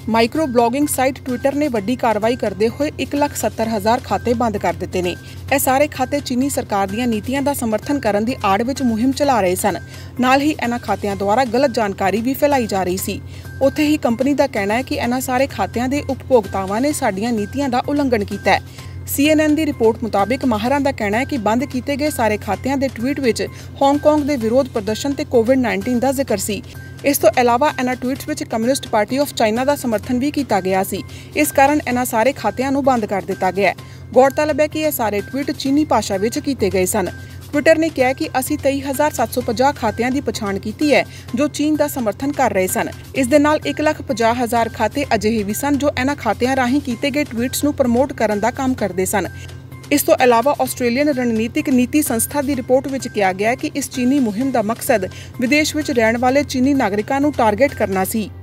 Micro blogging site Twitter ਨੇ ਵੱਡੀ ਕਾਰਵਾਈ ਕਰਦੇ ਹੋਏ 1,70,000 ਖਾਤੇ ਬੰਦ ਕਰ ਦਿੱਤੇ ਨੇ। ਇਹ ਸਾਰੇ ਖਾਤੇ ਚੀਨੀ ਸਰਕਾਰ ਦੀਆਂ ਨੀਤੀਆਂ ਦਾ ਸਮਰਥਨ ਕਰਨ ਦੀ ਆੜ ਵਿੱਚ ਮੁਹਿੰਮ ਚਲਾ ਰਹੇ ਸਨ। ਨਾਲ ਹੀ ਇਹਨਾਂ ਖਾਤਿਆਂ ਦੁਆਰਾ ਗਲਤ ਜਾਣਕਾਰੀ ਵੀ ਫੈਲਾਈ ਜਾ ਰਹੀ ਸੀ। ਉੱਥੇ ਹੀ ਕੰਪਨੀ ਦਾ ਕਹਿਣਾ ਹੈ ਕਿ ਇਹਨਾਂ ਸਾਰੇ ਖਾਤਿਆਂ ਦੇ ਉਪਭੋਗਤਾਵਾਂ ਨੇ ਸਾਡੀਆਂ ਨੀਤੀਆਂ ਦਾ ਉਲੰਘਣ ਕੀਤਾ ਹੈ। CNN ਦੀ ਰਿਪੋਰਟ ਮੁਤਾਬਿਕ ਮਾਹਰਾਂ ਦਾ ਕਹਿਣਾ ਹੈ ਕਿ ਬੰਦ ਕੀਤੇ ਗਏ ਸਾਰੇ ਖਾਤਿਆਂ ਦੇ ਟਵੀਟ ਵਿੱਚ ਹਾਂਗਕਾਂਗ ਦੇ ਵਿਰੋਧ ਪ੍ਰਦਰਸ਼ਨ ਤੇ ਕੋਵਿਡ-19 ਦਾ ਜ਼ਿਕਰ ਸੀ। ਇਸ ਤੋਂ ਇਲਾਵਾ ਇਹਨਾਂ ਟਵੀਟਸ ਵਿੱਚ ਕਮਿਊਨਿਸਟ ਪਾਰਟੀ ਆਫ ਚਾਈਨਾ ਦਾ ਸਮਰਥਨ ਵੀ ਕੀਤਾ ਗਿਆ ਸੀ। ਇਸ ਕਾਰਨ ਇਹਨਾਂ ਸਾਰੇ ਖਾਤਿਆਂ ਨੂੰ ਬੰਦ ਕਰ ਦਿੱਤਾ ਗਿਆ ਹੈ। ਗੌਰਤਲਬ ਹੈ ਕਿ ਇਹ ਸਾਰੇ ਟਵੀਟ ਚੀਨੀ ਭਾਸ਼ਾ ਵਿੱਚ ਕੀਤੇ ਗਏ ਸਨ। ਟਵਿੱਟਰ ਨੇ ਕਿਹਾ ਕਿ ਅਸੀਂ 23,750 ਖਾਤਿਆਂ ਦੀ ਪਛਾਣ ਕੀਤੀ ਹੈ ਜੋ ਚੀਨ ਦਾ ਸਮਰਥਨ ਕਰ ਰਹੇ ਸਨ। ਇਸ ਦੇ ਨਾਲ 1,50,000 ਖਾਤੇ ਅਜਿਹੇ ਵੀ ਸਨ ਜੋ ਇਹਨਾਂ ਖਾਤਿਆਂ ਰਾਹੀਂ ਕੀਤੇ ਗਏ ਟਵੀਟਸ ਨੂੰ ਪ੍ਰਮੋਟ ਕਰਨ ਦਾ ਕੰਮ ਕਰਦੇ ਸਨ। ਇਸ ਤੋਂ ਇਲਾਵਾ ਆਸਟ੍ਰੇਲੀਅਨ ਰਣਨੀਤਿਕ ਨੀਤੀ ਸੰਸਥਾ ਦੀ ਰਿਪੋਰਟ ਵਿੱਚ ਕਿਹਾ ਗਿਆ ਹੈ ਕਿ ਇਸ ਚੀਨੀ ਮੁਹਿੰਮ ਦਾ ਮਕਸਦ ਵਿਦੇਸ਼ ਵਿੱਚ ਰਹਿਣ ਵਾਲੇ ਚੀਨੀ ਨਾਗਰਿਕਾਂ ਨੂੰ ਟਾਰਗੇਟ ਕਰਨਾ ਸੀ।